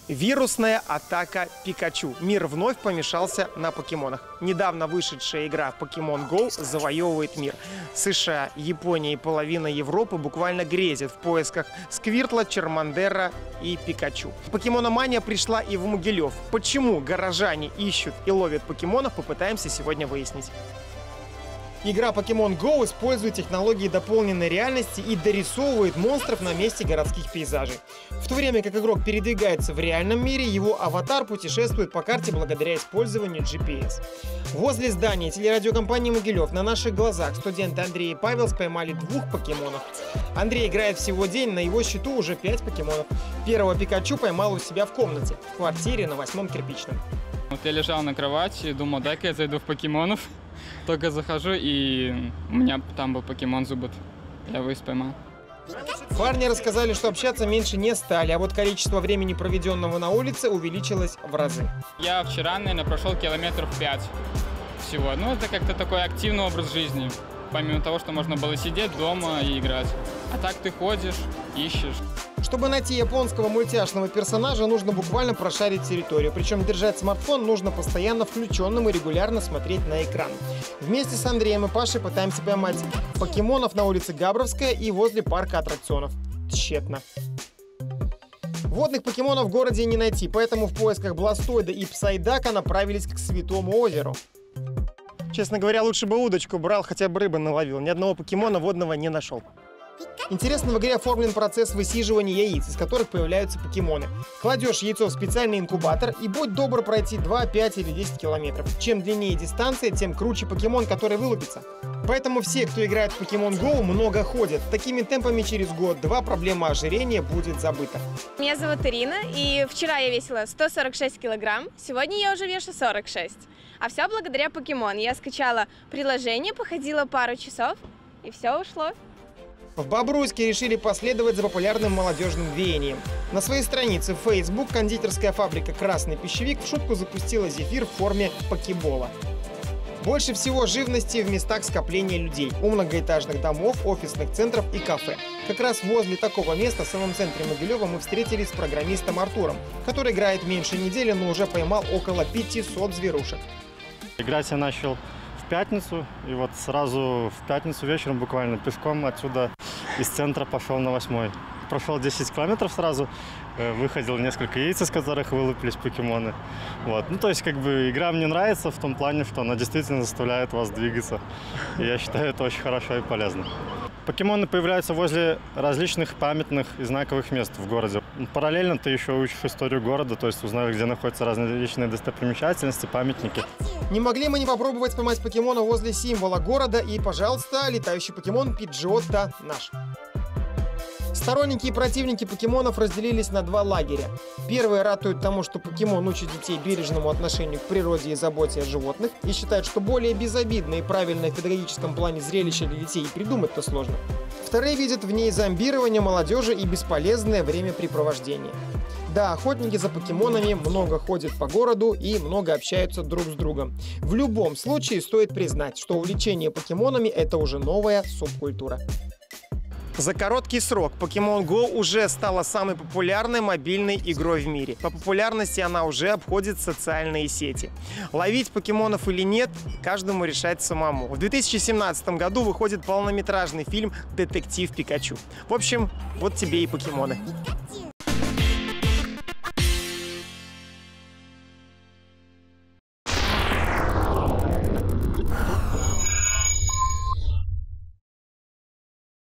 Вирусная атака Пикачу. Мир вновь помешался на покемонах. Недавно вышедшая игра Pokemon Go завоевывает мир. США, Япония и половина Европы буквально грезят в поисках Сквиртла, Чармандера и Пикачу. Покемономания пришла и в Могилев. Почему горожане ищут и ловят покемонов, попытаемся сегодня выяснить. Игра Pokemon Go использует технологии дополненной реальности и дорисовывает монстров на месте городских пейзажей. В то время как игрок передвигается в реальном мире, его аватар путешествует по карте благодаря использованию GPS. Возле здания телерадиокомпании «Могилев» на наших глазах студенты Андрей и Павел поймали 2 покемонов. Андрей играет всего день, на его счету уже 5 покемонов. Первого Пикачу поймал у себя в комнате, в квартире на 8-м Кирпичном. Вот я лежал на кровати и думал, дай-ка я зайду в покемонов. Только захожу, и у меня там был покемон Зубат. Я его и поймал. Парни рассказали, что общаться меньше не стали, а вот количество времени, проведенного на улице, увеличилось в разы. Я вчера, наверное, прошел километров 5 всего. Ну, это как-то такой активный образ жизни. Помимо того, что можно было сидеть дома и играть. А так ты ходишь, ищешь. Чтобы найти японского мультяшного персонажа, нужно буквально прошарить территорию. Причем держать смартфон нужно постоянно включенным и регулярно смотреть на экран. Вместе с Андреем и Пашей пытаемся поймать покемонов на улице Габровская и возле парка аттракционов. Тщетно. Водных покемонов в городе не найти, поэтому в поисках Бластоида и Псайдака направились к Святому озеру. Честно говоря, лучше бы удочку брал, хотя бы рыбы наловил. Ни одного покемона водного не нашел. Интересно, в игре оформлен процесс высиживания яиц, из которых появляются покемоны. Кладешь яйцо в специальный инкубатор и будь добр пройти 2, 5 или 10 километров. Чем длиннее дистанция, тем круче покемон, который вылупится. Поэтому все, кто играет в Pokemon Go, много ходят. Такими темпами через год-два проблема ожирения будет забыта. Меня зовут Ирина, и вчера я весила 146 килограмм, сегодня я уже вешу 46. А все благодаря Pokemon. Я скачала приложение, походила пару часов, и все ушло. В Бобруйске решили последовать за популярным молодежным веянием. На своей странице в Facebook кондитерская фабрика «Красный пищевик» в шутку запустила зефир в форме покебола. Больше всего живности в местах скопления людей, у многоэтажных домов, офисных центров и кафе. Как раз возле такого места, в самом центре Могилева, мы встретились с программистом Артуром, который играет меньше недели, но уже поймал около 500 зверушек. Играть я начал в пятницу, и вот сразу в пятницу вечером буквально пешком отсюда из центра пошел на 8-й. Прошел 10 километров сразу, выходил несколько яиц, из которых вылупились покемоны. Вот. Ну, то есть, как бы, игра мне нравится в том плане, что она действительно заставляет вас двигаться. И я считаю, это очень хорошо и полезно. Покемоны появляются возле различных памятных и знаковых мест в городе. Параллельно ты еще учишь историю города, то есть узнаешь, где находятся различные достопримечательности, памятники. Не могли мы не попробовать поймать покемона возле символа города, и, пожалуйста, летающий покемон Пиджотто наш. Сторонники и противники покемонов разделились на 2 лагеря. Первые ратуют тому, что покемон учит детей бережному отношению к природе и заботе о животных, и считают, что более безобидное и правильное в педагогическом плане зрелище для детей придумать-то сложно. Вторые видят в ней зомбирование молодежи и бесполезное времяпрепровождение. Да, охотники за покемонами много ходят по городу и много общаются друг с другом. В любом случае стоит признать, что увлечение покемонами – это уже новая субкультура. За короткий срок Pokemon Go уже стала самой популярной мобильной игрой в мире. По популярности она уже обходит социальные сети. Ловить покемонов или нет, каждому решать самому. В 2017 году выходит полнометражный фильм «Детектив Пикачу». В общем, вот тебе и покемоны.